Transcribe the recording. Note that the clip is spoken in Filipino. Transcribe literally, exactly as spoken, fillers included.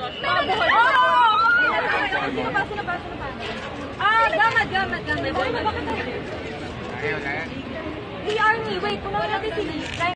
Ah, gamad, gamad, gamad. Hey, Arnie, wait. Kung naman natin si Lee.